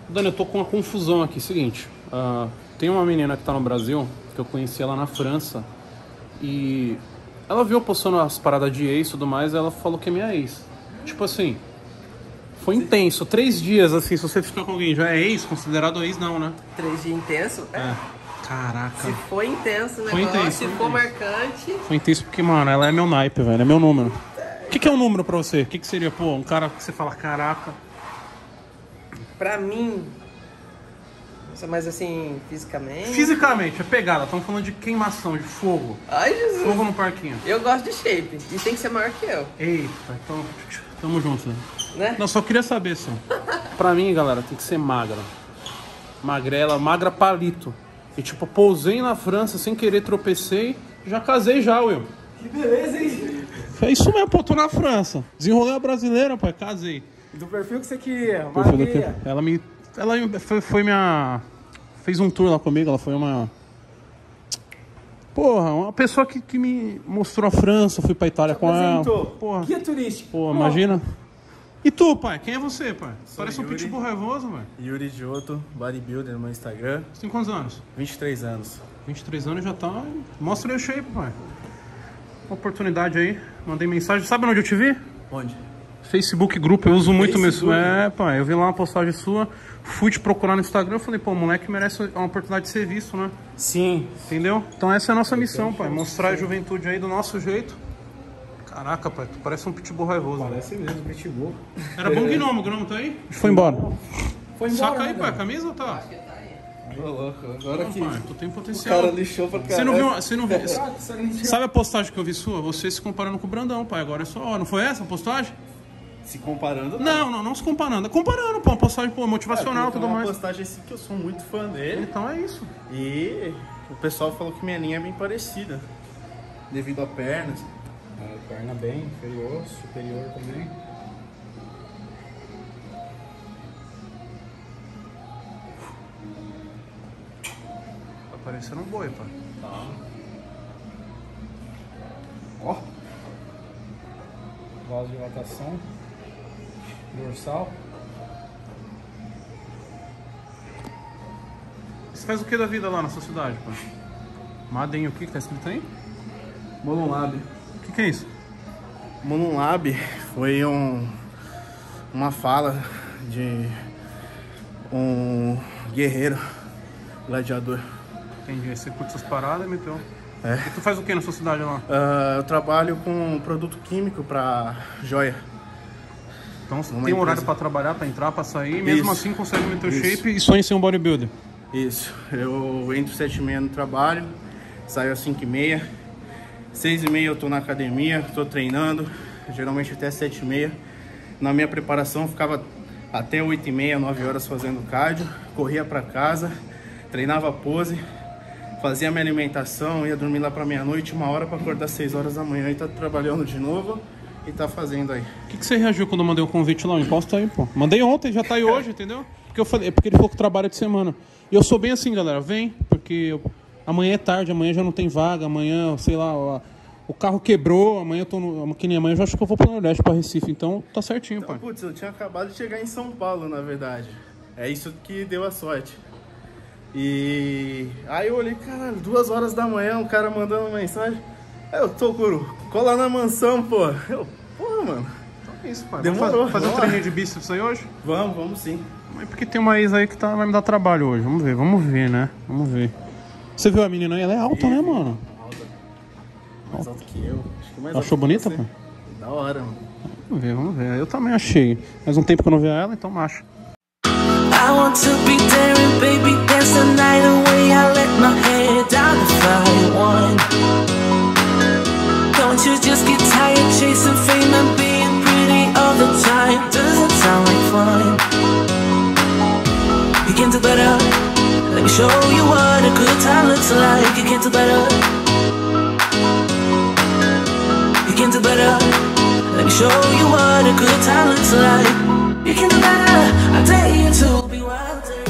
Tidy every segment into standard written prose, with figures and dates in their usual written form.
Dani, eu tô com uma confusão aqui. Seguinte, tem uma menina que tá no Brasil, que eu conheci ela na França, e ela viu eu postando as paradas de ex e tudo mais, e ela falou que é minha ex. Tipo assim, foi intenso. 3 dias, assim, se você ficar com alguém já é ex, considerado ex, não, né? 3 dias intenso? É. Caraca. Se for intenso o Foi negócio, intenso, se foi for intenso. marcante... Foi intenso porque, mano, ela é meu naipe, velho, é meu número. O que é um número pra você? O que seria, pô, um cara que você fala, caraca... Pra mim... Mas assim, fisicamente... Fisicamente, é pegada. Estamos falando de queimação, de fogo. Ai, Jesus. Fogo no parquinho. Eu gosto de shape. E tem que ser maior que eu. Eita, então tamo junto, né? Né? Não, só queria saber, só. Pra mim, galera, tem que ser magra. Magrela, magra palito. E tipo, pousei na França sem querer, tropecei. Já casei já, Will. Que beleza, hein? É isso mesmo, pô, tô na França. Desenrolei a brasileira, pai, casei. E do perfil que você queria, Perfil do Maria. Ela foi minha... Fez um tour lá comigo, ela foi uma... Porra, uma pessoa que me mostrou a França, fui pra Itália com ela. Porra. Guia turístico. Pô, imagina. E tu, pai? Quem é você, pai? Parece um Yuri. pitbull raivoso, velho. Yuri Giotto, bodybuilder no meu Instagram, Você tem quantos anos? 23 anos. 23 anos já tá... Mostra aí o shape, pai. Oportunidade aí. Mandei mensagem. Sabe onde eu te vi? Onde? Facebook Grupo, eu uso muito mesmo. Facebook? É, pai, eu vi lá uma postagem sua, fui te procurar no Instagram, eu falei, pô, o moleque merece uma oportunidade de ser visto, né? Sim. Entendeu? Então essa é a nossa missão, pai, mostrar a juventude aí do nosso jeito. Caraca, pai, tu parece um pitbull raivoso. Parece mesmo, pitbull. Era bom Gnomo, o Gnomo tá aí? Foi embora. Foi embora, Saca aí, né, pai, a velho? camisa ou tá? Ô, louco, agora Não, que pai, tu tem o potencial. cara lixou pra caralho. Você não viu? Sabe a postagem que eu vi sua? Você se comparando com o Brandão, pai, agora é só hora. Não foi essa a postagem? Se comparando... Não se comparando. Comparando, pô, uma postagem, pô, motivacional e tudo uma mais. postagem assim que eu sou muito fã dele. Então é isso. E o pessoal falou que minha linha é bem parecida. Devido a pernas. Perna bem, inferior, superior também. Tá parecendo um boi, pai. Ó. Vasodilatação. Dorsal. Você faz o que da vida lá na sua cidade, pai? Madem o que tá escrito aí? Monolab. O que é isso? Monolab foi uma fala de um guerreiro, gladiador. Entendi. Aí você curte essas paradas, meteu. É. E tu faz o que na sua cidade lá? Eu trabalho com produto químico para joia. Então você Uma tem um horário empresa. pra trabalhar, pra entrar, pra sair, mesmo Isso. assim consegue meter o Isso. shape e sonha em ser um bodybuilder. Isso, eu entro 7h30 no trabalho, saio às 5h30, 6h30 eu tô na academia, tô treinando, geralmente até 7h30. Na minha preparação eu ficava até 8h30, 9 horas fazendo cardio, corria pra casa, treinava pose, fazia minha alimentação, ia dormir lá pra meia-noite, 1h pra acordar às 6 horas da manhã e tá trabalhando de novo e tá fazendo aí. O que você reagiu quando eu mandei o convite lá? Imposto aí, pô. Mandei ontem, já tá aí hoje, entendeu? Porque eu falei, porque ele falou que trabalha de semana. E eu sou bem assim, galera, vem, porque amanhã é tarde, amanhã já não tem vaga, amanhã, sei lá, o carro quebrou, amanhã eu tô no... Que nem amanhã eu já acho que eu vou pro Nordeste, pra Recife, então tá certinho, Então, pai. putz, eu tinha acabado de chegar em São Paulo, na verdade. É isso que deu a sorte. E aí eu olhei, caralho, 2 horas da manhã, um cara mandando mensagem. Eu tô, Curu, cola na mansão, pô. Eu, porra, mano. Então é isso, pai. Demorou, Vamos fazer um vamos lá. treininho de bíceps aí hoje? Vamos sim. Mas porque tem uma ex aí que vai me dar trabalho hoje. Vamos ver, né? Vamos ver. Você viu a menina aí? Ela é alta, né, mano? Mais alto que eu. Acho que mais alto Achou que bonita, você. pai? Da hora, mano. Vamos ver. Eu também achei. Faz um tempo que eu não via ela, então macho. I want to be daring, baby, dance the night away. I let my head down to fly one. Don't you just get tired chasing fame and being pretty all the time? Doesn't sound like fun. You can do better. Let me show you what a good time looks like. You can do better. You can do better. Let me show you what a good time looks like. You can do better. I dare you to be wilder.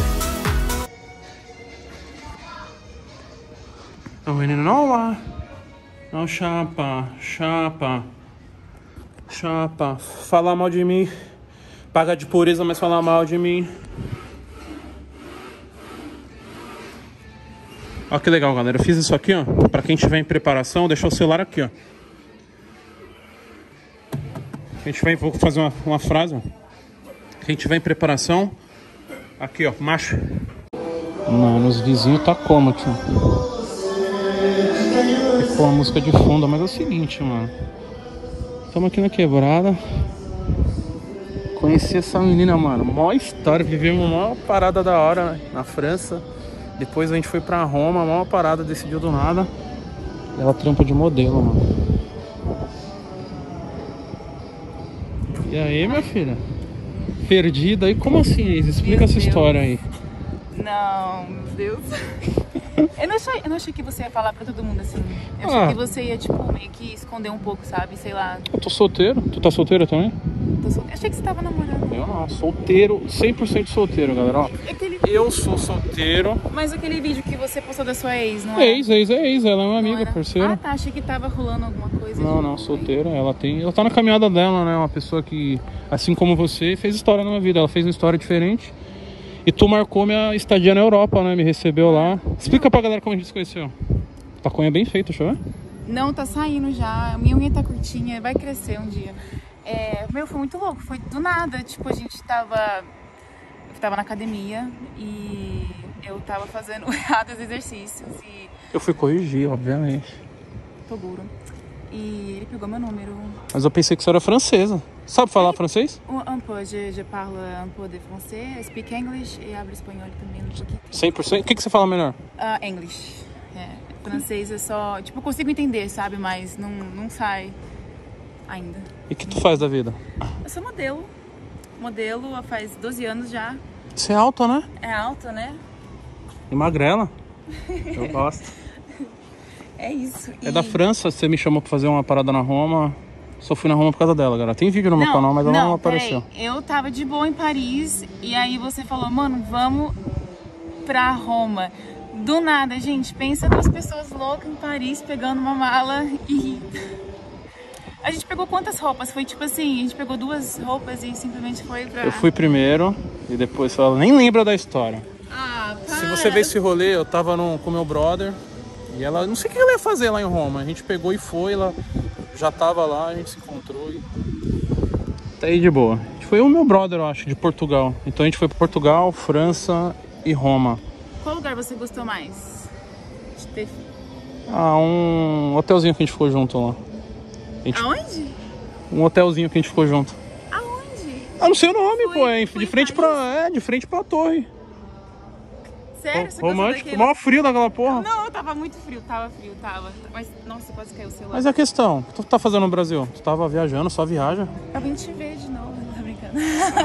O menino não lá. Não, chapa. Falar mal de mim. Paga de pureza, mas falar mal de mim. Olha que legal, galera. Eu fiz isso aqui, ó. Pra quem tiver em preparação, deixar o celular aqui, ó. Vou fazer uma frase, ó. Quem tiver em preparação, aqui, ó, macho. Mano, os vizinhos tá como aqui, ó. Ficou a música de fundo, mas é o seguinte, mano. Estamos aqui na quebrada. Conheci essa menina, mano. Mó história, vivemos uma parada da hora, né? Na França. Depois a gente foi pra Roma, mó parada, decidiu do nada. Ela trampa de modelo, mano. E aí, minha filha? Perdida? E como assim, Isa? Explica essa história aí. Não, meu Deus. Eu não achei que você ia falar pra todo mundo assim. Eu achei que você ia, tipo, meio que esconder um pouco, sabe? Sei lá. Eu tô solteiro. Tu tá solteira também? Eu achei que você tava namorando. Eu não, solteiro, 100% solteiro, galera. Ó, eu sou solteiro. Mas aquele vídeo que você postou da sua ex, não é? Ex, ela é uma amiga, parceira. Ah, tá, achei que tava rolando alguma coisa. Não, solteira. Ela tá na caminhada dela, né? Uma pessoa que, assim como você, fez história na minha vida. Ela fez uma história diferente. E tu marcou minha estadia na Europa, né? Me recebeu lá. Explica pra galera como a gente se conheceu. Tá com a unha bem feita, deixa eu ver. Não, tá saindo já. Minha unha tá curtinha, vai crescer um dia. Foi muito louco, foi do nada. Tipo, a gente tava na academia e eu tava fazendo errados exercícios e... Eu fui corrigir, obviamente. Toguro. E ele pegou meu número. Mas eu pensei que você era francesa. Sabe falar francês? Un peu, je parle un peu de français, speak English e abro espanhol também um pouquinho. 100%? O que você fala melhor? English. Francês é só... Tipo, eu consigo entender, sabe? Mas não sai ainda. E o que tu faz da vida? Eu sou modelo. Modelo faz 12 anos já. Você é alta, né? É alta, né? E magrela. Eu gosto. É isso. É da França, você me chamou pra fazer uma parada na Roma. Só fui na Roma por causa dela, galera. Tem vídeo no meu canal, mas ela não apareceu. Eu tava de boa em Paris e aí você falou, mano, vamos pra Roma. Do nada, gente, pensa 2 pessoas loucas em Paris pegando uma mala e... A gente pegou quantas roupas? Foi tipo assim, a gente pegou 2 roupas e simplesmente foi pra... Eu fui primeiro e depois ela nem lembra da história. Ah, para. Se você ver esse rolê, eu tava com meu brother e ela, não sei o que ela ia fazer lá em Roma. A gente pegou e foi, ela já tava lá, a gente se encontrou e... Tá aí de boa. Foi o meu brother, eu acho, de Portugal. Então a gente foi pra Portugal, França e Roma. Qual lugar você gostou mais de ter? Um hotelzinho que a gente ficou junto lá. Aonde? Um hotelzinho que a gente ficou junto. Aonde? Ah, não sei o nome, pô. É foi de frente de frente pra torre. Sério? Você Romântico. Mó frio daquela porra. Não, tava muito frio, tava. Mas, nossa, quase caiu o celular. Mas é a questão, o que tu tá fazendo no Brasil? Tu tava viajando, só viaja? Eu vim te ver de novo, não tá brincando.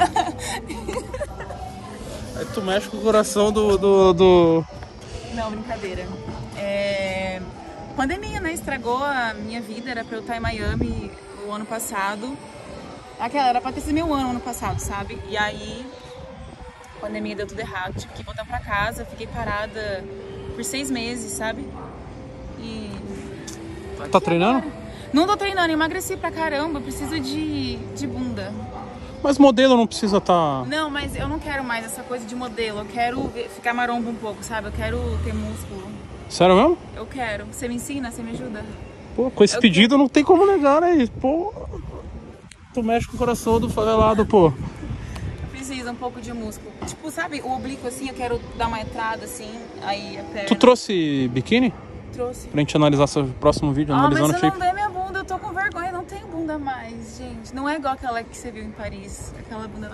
Aí tu mexe com o coração do... Não, brincadeira. Pandemia, né? Estragou a minha vida. Era pra eu estar em Miami o ano passado. Era pra ter sido meu ano passado, sabe? E aí, a pandemia deu tudo errado. Tive que voltar pra casa. Fiquei parada por 6 meses, sabe? E... Tá treinando? Não tô treinando, emagreci pra caramba. Eu preciso de bunda. Mas modelo não precisa estar... Não, mas eu não quero mais essa coisa de modelo. Eu quero ficar maromba um pouco, sabe? Eu quero ter músculo. Sério mesmo? Eu quero. Você me ensina? Você me ajuda? Pô, com esse pedido não tem como negar, né? Pô, tu mexe com o coração do favelado, pô. Precisa um pouco de músculo. Tipo, sabe, o oblíquo assim, eu quero dar uma entrada assim, aí a perna. Tu trouxe biquíni? Trouxe. Pra gente analisar seu próximo vídeo, analisando mas o shape. eu não dei minha bunda, eu tô com vergonha, não tenho bunda mais, gente. Não é igual aquela que você viu em Paris. Aquela bunda...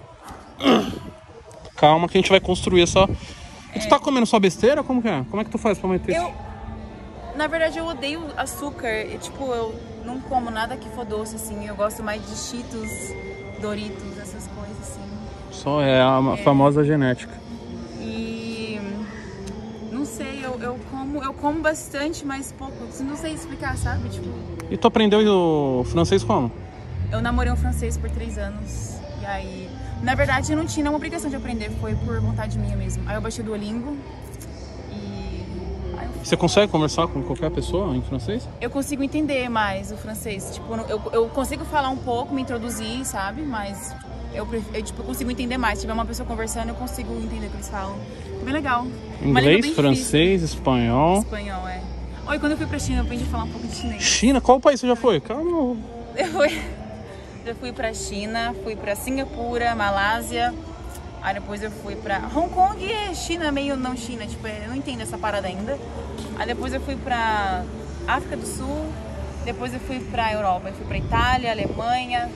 Calma que a gente vai construir essa... E tu tá comendo só besteira? Como que é? Como é que tu faz pra manter isso? Na verdade, eu odeio açúcar. Tipo, eu não como nada que for doce, assim. Eu gosto mais de Cheetos, Doritos, essas coisas, assim. Só é a famosa genética. E... Não sei, eu como bastante, mas pouco. Não sei explicar, sabe? Tipo... E tu aprendeu o francês como? Eu namorei um francês por 3 anos. E aí... Na verdade, eu não tinha nenhuma obrigação de aprender, foi por vontade minha mesmo. Aí eu baixei o Duolingo e... Você consegue conversar com qualquer pessoa em francês? Eu consigo entender mais o francês. Tipo, eu consigo falar um pouco, me introduzir, sabe? Mas tipo, consigo entender mais. Se tiver uma pessoa conversando, eu consigo entender o que eles falam. É bem legal. Uma língua Inglês, bem francês, espanhol. Espanhol, é. Oi, quando eu fui pra China, eu aprendi a falar um pouco de chinês. China? Qual país você já foi? Calma. Eu fui pra China, fui pra Singapura, Malásia. Aí depois eu fui pra Hong Kong, é China, meio não China, tipo, eu não entendo essa parada ainda. Aí depois eu fui pra África do Sul, depois eu fui pra Europa, eu fui pra Itália, Alemanha,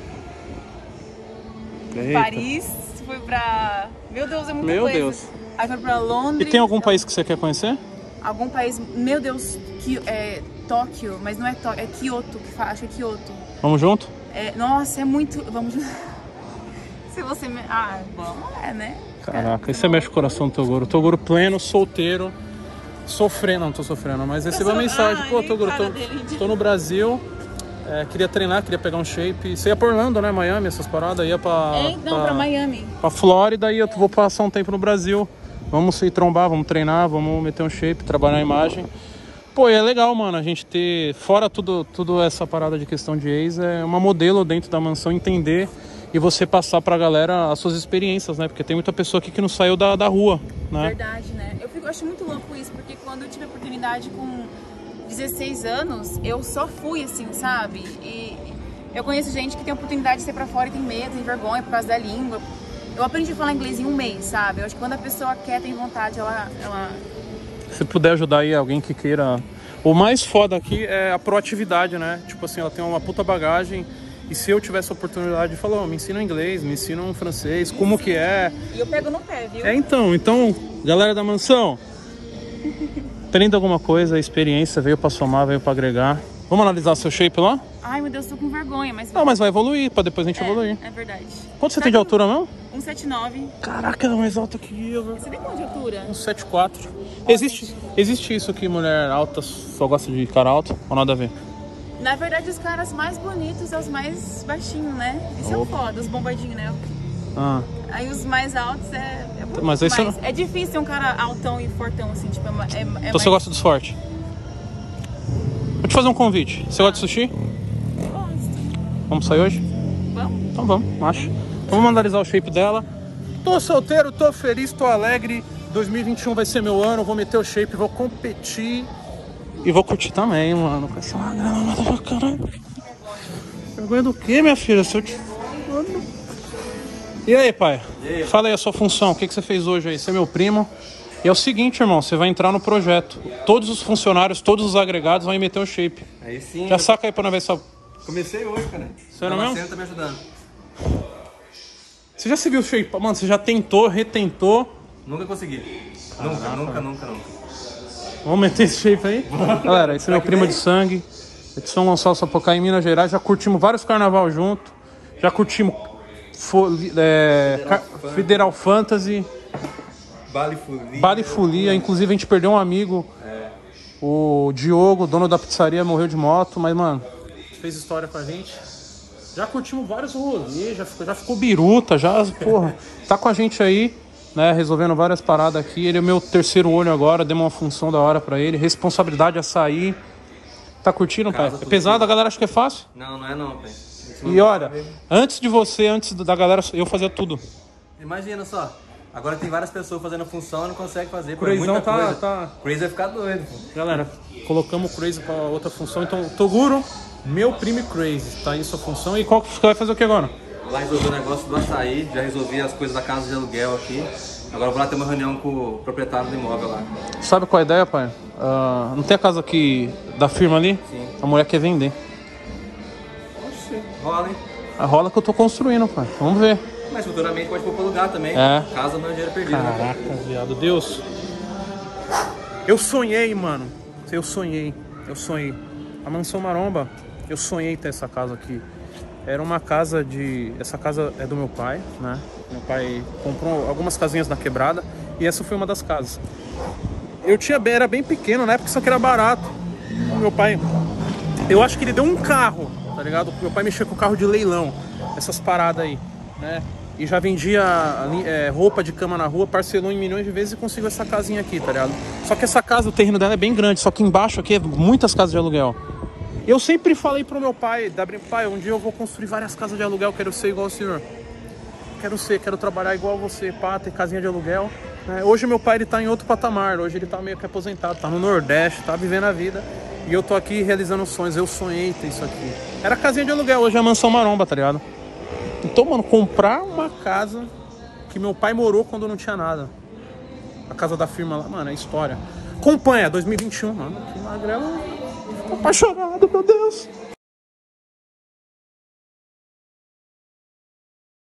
Eita. Paris, fui pra... Meu Deus, é muita Meu coisa. Deus. Aí fui pra Londres. E tem algum país que você quer conhecer? Algum país, meu Deus, Tóquio, mas não é Tóquio, é Kyoto, acho que é Kyoto. Vamos junto? Nossa, é muito... Vamos... Se você... bom, né? Caraca, aí você mexe o coração do Toguro. Toguro pleno, solteiro, sofrendo. Não tô sofrendo, mas recebeu a mensagem. Pô, Toguro, tô no Brasil, queria treinar, queria pegar um shape. Você ia pra Orlando, né? Miami, essas paradas. Ia pra... pra Miami. Pra Flórida, e eu vou passar um tempo no Brasil. Vamos se trombar, vamos treinar, vamos meter um shape, trabalhar a imagem. Pô, e é legal, mano, a gente ter, fora tudo essa parada de questão de ex, é uma modelo dentro da mansão, entender e você passar pra galera as suas experiências, né? Porque tem muita pessoa aqui que não saiu da rua, né? Verdade, né? Eu acho muito louco isso, porque quando eu tive a oportunidade com 16 anos, eu só fui assim, sabe? E eu conheço gente que tem a oportunidade de ser pra fora e tem medo, tem vergonha por causa da língua. Eu aprendi a falar inglês em um mês, sabe? Eu acho que quando a pessoa quer, tem vontade, ela... Se puder ajudar aí alguém que queira... O mais foda aqui é a proatividade, né? Tipo assim, ela tem uma puta bagagem. E se eu tivesse a oportunidade de falar, me ensina inglês, me ensina um francês, como que é? E eu pego no pé, viu? Então, galera da mansão, aprenda alguma coisa, a experiência veio pra somar, veio pra agregar. Vamos analisar seu shape lá? Ai, meu Deus, tô com vergonha, mas... Não, mas vai evoluir, pra depois a gente evoluir. É verdade. Quanto você tem de altura mesmo? 1,79. Caraca, ela é mais alta que eu, velho. Você tem quanto de altura? 1,74. Existe isso que mulher alta só gosta de cara alto? Ou nada a ver? Na verdade, os caras mais bonitos são os mais baixinhos, né? Isso é o foda, os bombadinhos, né? Ah. Aí os mais altos é muito Mas aí mais. você não... É difícil ter um cara altão e fortão, assim, tipo, Então você gosta dos fortes? Vou te fazer um convite. Você gosta de sushi? Gosto. Vamos sair hoje? Vamos? Então vamos, acho. Então vamos analisar o shape dela. Tô solteiro, tô feliz, tô alegre. 2021 vai ser meu ano, vou meter o shape, vou competir. E vou curtir também, mano. Com essa grana pra caralho. Vergonha do que, minha filha? Se eu te... E aí, pai? E aí? Fala aí a sua função. O que você fez hoje aí? Você é meu primo. E é o seguinte, irmão. Você vai entrar no projeto. Todos os funcionários, todos os agregados vão meter o shape. Aí sim. Já saca aí pra nós ver só. Comecei hoje, cara. Sério mesmo? Você tá me ajudando. Você já se viu o shape? Mano, você já tentou, retentou. Nunca consegui. Nunca. Vamos meter esse shape aí? Galera, esse é meu primo de sangue. É de São Gonçalo, Sapucaí, em Minas Gerais. Já curtimos vários carnaval junto. Já curtimos Federal Fantasy. Bale Folia. Inclusive a gente perdeu um amigo. O Diogo, dono da pizzaria, morreu de moto. Mas, mano, fez história com a gente. Já curtimos vários rolês. Já ficou biruta. Porra, tá com a gente aí. Né, resolvendo várias paradas aqui. Ele é o meu terceiro olho agora, dei uma função da hora pra ele. Responsabilidade a sair. Tá curtindo, pai? É pesado? A galera acha que é fácil? Não é não, pai. E olha, antes da galera, eu fazia tudo. Imagina só. Agora tem várias pessoas fazendo função e não consegue fazer. Crazão Crazy vai ficar doido, pô. Galera, colocamos o Crazy pra outra função. Então, Toguro, meu primo Crazy, tá aí sua função. E qual que vai fazer o que agora? Lá resolvi o negócio do açaí, já resolvi as coisas da casa de aluguel aqui. Agora eu vou lá ter uma reunião com o proprietário do imóvel lá. Sabe qual é a ideia, pai? Não tem a casa aqui da firma ali? Sim. A mulher quer vender. Oxi, rola, hein? A rola que eu tô construindo, pai. Vamos ver. Mas futuramente pode pôr pra lugar também. É. Casa não é dinheiro perdido. Caraca, viado. Deus. Eu sonhei, mano. Eu sonhei. A Mansão Maromba, eu sonhei ter essa casa aqui. Era uma casa de... Essa casa é do meu pai, né? Meu pai comprou algumas casinhas na quebrada e essa foi uma das casas. Era bem pequeno, né? Porque isso aqui era barato. Meu pai... Eu acho que ele deu um carro, tá ligado? Meu pai mexia com carro de leilão. Essas paradas aí, né? E já vendia roupa de cama na rua, parcelou em milhões de vezes e conseguiu essa casinha aqui, tá ligado? Só que essa casa, o terreno dela é bem grande, só que embaixo aqui é muitas casas de aluguel. Eu sempre falei pro meu pai, pai, um dia eu vou construir várias casas de aluguel, quero ser igual ao senhor. quero trabalhar igual você, pá, ter casinha de aluguel. Hoje meu pai, ele tá em outro patamar, hoje ele tá meio que aposentado, tá no Nordeste, tá vivendo a vida. E eu tô aqui realizando sonhos, eu sonhei ter isso aqui. Era casinha de aluguel, hoje é mansão maromba, tá ligado? Então, mano, comprar uma casa que meu pai morou quando não tinha nada. A casa da firma lá, mano, é história. Acompanha, 2021, mano, que magrelo. Tô apaixonado, meu Deus.